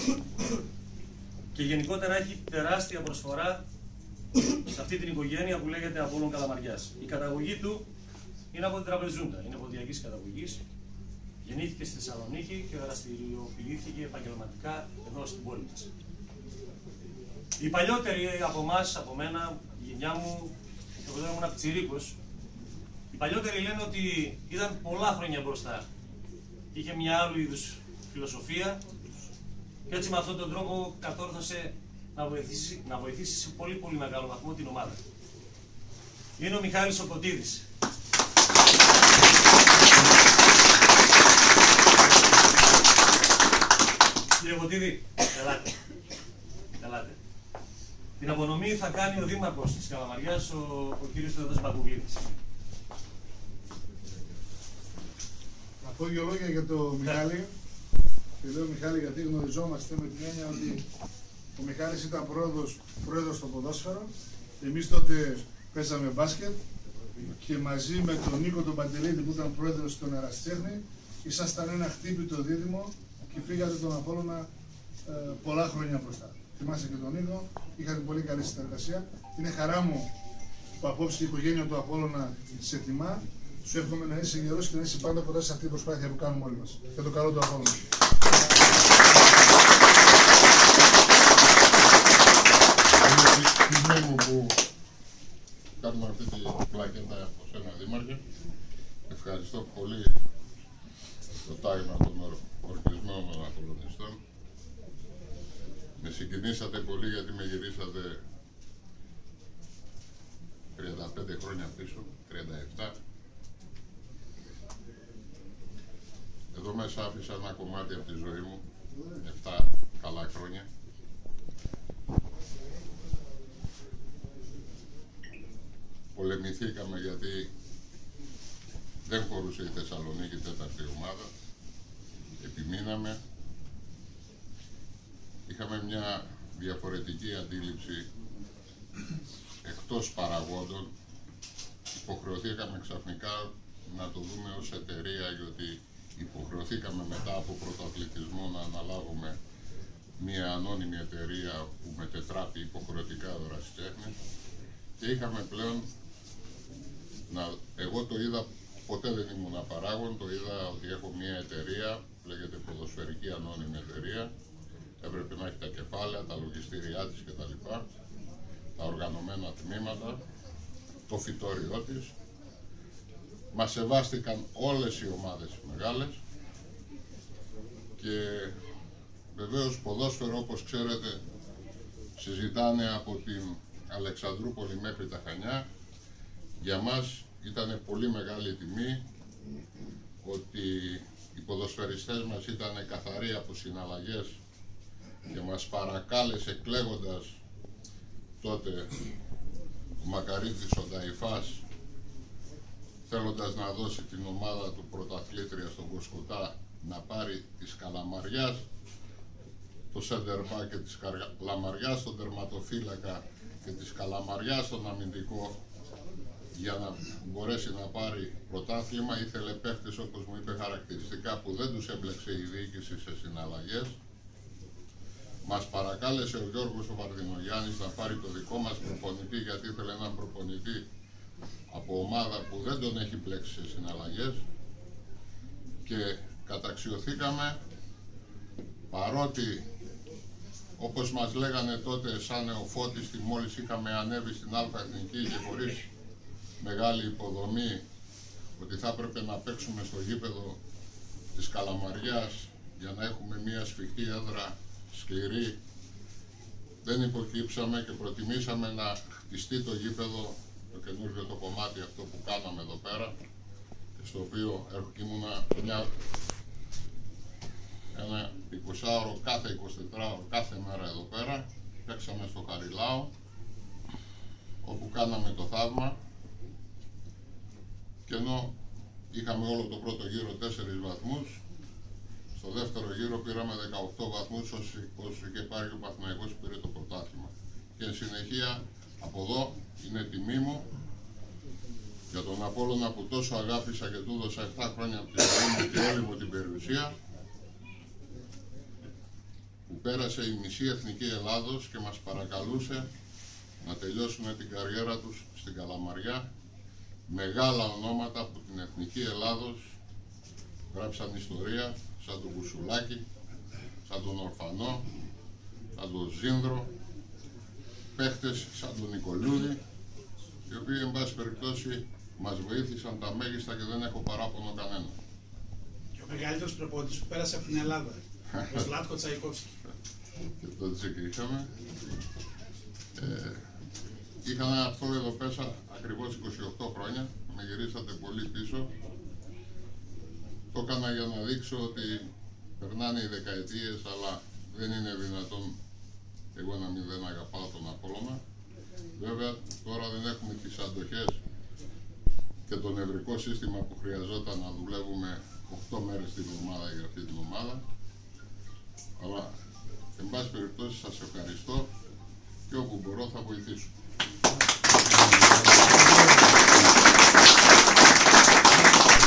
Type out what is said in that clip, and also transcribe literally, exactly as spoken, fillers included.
και γενικότερα έχει τεράστια προσφορά σε αυτή την οικογένεια που λέγεται Απόλλων Καλαμαριάς. Η καταγωγή του είναι από την Τραπεζούντα, είναι ποντιακής καταγωγής. Γεννήθηκε στη Θεσσαλονίκη και δραστηριοποιήθηκε επαγγελματικά εδώ στην πόλη μας. Οι παλιότεροι από εμάς, από μένα, η γενιά μου, εγώ δεν ήμουν πιτσιρίκος, οι παλιότεροι λένε ότι ήταν πολλά χρόνια μπροστά. Είχε μια άλλου είδους φιλοσοφία και έτσι με αυτόν τον τρόπο κατόρθωσε να βοηθήσει, να βοηθήσει σε πολύ πολύ μεγάλο βαθμό την ομάδα. Είναι ο Μιχάλης ο Κωτίδης. Κύριε Κωτίδη, ελάτε. ελάτε. Την απονομή θα κάνει ο Δήμαρχος της Καλαμαριάς, ο, ο κύριος Θεοδός Μπακουγλίδης. Να πω δύο λόγια για το Μιχάλη. Και λέω Μιχάλη γιατί γνωριζόμαστε με την έννοια ότι ο Μιχάλης ήταν πρόεδρος, πρόεδρος στο ποδόσφαιρο. Εμείς τότε παίζαμε μπάσκετ και μαζί με τον Νίκο τον Παντελίδη που ήταν πρόεδρος στον Ερασιτέχνη ήσασταν ένα χτύπητο δίδυμο και πήγατε τον Απόλλωνα ε, πολλά χρόνια μπροστά. Θυμάσαι και τον Νίκο, είχατε πολύ καλή συνεργασία. Είναι χαρά μου που απόψε η οικογένεια του Απόλλωνα σε τιμά. Σου εύχομαι να είσαι γερός και να είσαι πάντα κοντά σε αυτή την προσπάθεια που κάνουμε όλοι μας. Για το καλό του Απόλλωνα. Είναι τιμή μου που κάνουμε αυτή την πλακέτα από σένα, Δήμαρχε. Ευχαριστώ πολύ το τάγμα των ορκισμένων των Απολλωνιστών. Με συγκινήσατε πολύ γιατί με γυρίσατε τριάντα πέντε χρόνια πίσω, τριάντα επτά. Εδώ μέσα άφησα ένα κομμάτι από τη ζωή μου, επτά καλά χρόνια. Πολεμηθήκαμε γιατί δεν χωρούσε η Θεσσαλονίκη τέταρτη ομάδα. Επιμείναμε. Είχαμε μια διαφορετική αντίληψη εκτός παραγόντων. Υποχρεωθήκαμε ξαφνικά να το δούμε ως εταιρεία, γιατί υποχρεωθήκαμε μετά από πρωτοαθλητισμό να αναλάβουμε μια ανώνυμη εταιρεία που μετετράπη υποχρεωτικά Ερασιτέχνη και είχαμε πλέον, να, εγώ το είδα, ποτέ δεν ήμουν παράγον, το είδα ότι έχω μια εταιρεία, λέγεται Ποδοσφαιρική Ανώνυμη Εταιρεία, έπρεπε να έχει τα κεφάλαια, τα λογιστήριά της κτλ, τα οργανωμένα τμήματα, το φυτόριό της. Μας σεβάστηκαν όλες οι ομάδες μεγάλες και βεβαίως ποδόσφαιρο, όπως ξέρετε, συζητάνε από την Αλεξανδρούπολη μέχρι τα Χανιά. Για μας ήταν πολύ μεγάλη τιμή ότι οι ποδοσφαιριστές μας ήταν καθαροί από συναλλαγές και μας παρακάλεσε κλαίγοντας τότε ο Μακαρίτης ο Νταϊφάς, θέλοντας να δώσει την ομάδα του πρωταθλήτρια στον Κοσκοτά να πάρει της Καλαμαριάς, το σέντερ και της Καλαμαριάς, τον τερματοφύλακα και της Καλαμαριάς, τον αμυντικό, για να μπορέσει να πάρει πρωτάθλημα. Ήθελε παίχτες, όπως μου είπε χαρακτηριστικά, που δεν τους έμπλεξε η διοίκηση σε συναλλαγές. Μας παρακάλεσε ο Γιώργος ο Βαρδινογιάννης να πάρει το δικό μας προπονητή, γιατί ήθελε έναν προπονητή από ομάδα που δεν τον έχει μπλέξει σε συναλλαγές, και καταξιωθήκαμε, παρότι όπως μας λέγανε τότε σαν νεοφώτιστη, μόλις είχαμε ανέβει στην Α' Εθνική και χωρίς μεγάλη υποδομή, ότι θα έπρεπε να παίξουμε στο γήπεδο της Καλαμαριάς για να έχουμε μια σφιχτή έδρα σκληρή. Δεν υποκύψαμε και προτιμήσαμε να χτιστεί το γήπεδο, το καινούργιο το κομμάτι αυτό που κάναμε εδώ πέρα, και στο οποίο ήμουνα μια, ένα εικοσάωρο κάθε εικοσιτετράωρο κάθε μέρα εδώ πέρα. Παίξαμε στο Χαριλάο, όπου κάναμε το θαύμα, και ενώ είχαμε όλο το πρώτο γύρο τέσσερις βαθμούς, στο δεύτερο γύρο πήραμε δεκαοκτώ βαθμούς, όσο είχε πάρει ο Παναθηναϊκός που πήρε το πρωτάθλημα. Και εν συνεχεία, από εδώ είναι τιμή μου για τον Απόλλωνα που τόσο αγάπησα και του έδωσα επτά χρόνια από τη ζωή μου και όλη μου την περιουσία, που πέρασε η μισή εθνική Ελλάδος και μας παρακαλούσε να τελειώσουν την καριέρα τους στην Καλαμαριά. Μεγάλα ονόματα από την εθνική Ελλάδος γράψαν ιστορία, σαν τον Κουσουλάκη, σαν τον Ορφανό, σαν τον Ζήνδρο, παίχτες σαν τον Νικολούδη, οι οποίοι εν πάση περιπτώσει μας βοήθησαν τα μέγιστα και δεν έχω παράπονο κανένα. Και ο μεγαλύτερος προπονητής που πέρασε από την Ελλάδα, ο Ζλάτκο Τσαϊκόφσκι. Και το Τσίκη είχαμε. Ε, είχα ένα αυτό εδώ πέσα ακριβώς είκοσι οκτώ χρόνια, με γυρίσατε πολύ πίσω. Το έκανα για να δείξω ότι περνάνε οι δεκαετίες, αλλά δεν είναι δυνατόν εγώ να μην δεν αγαπάω τον Απόλλωνα. Βέβαια τώρα δεν έχουμε τις αντοχές και το νευρικό σύστημα που χρειαζόταν να δουλεύουμε οκτώ μέρες την εβδομάδα για αυτή την ομάδα. Αλλά εν πάση περιπτώσει σας ευχαριστώ και όπου μπορώ θα βοηθήσω.